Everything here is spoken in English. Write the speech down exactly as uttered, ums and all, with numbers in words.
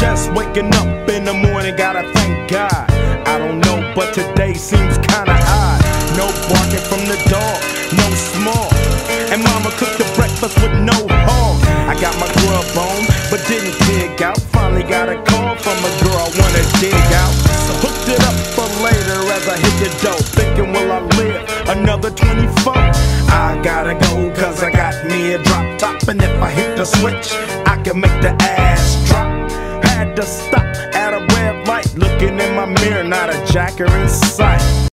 Just waking up in the morning, gotta thank God. I don't know, but today seems kinda odd. No barking from the dog, no small. And mama cooked the breakfast with no hog. I got my grub on, but didn't dig out. Finally got a call from a girl I wanna dig out. So hooked it up for later as I hit the dough. Thinking, will I live another twenty-four? I gotta go, cause I got me a drop top. And if I hit the switch, I can make the ass drop. Had to stop at a red light, looking in my mirror, not a jacker in sight.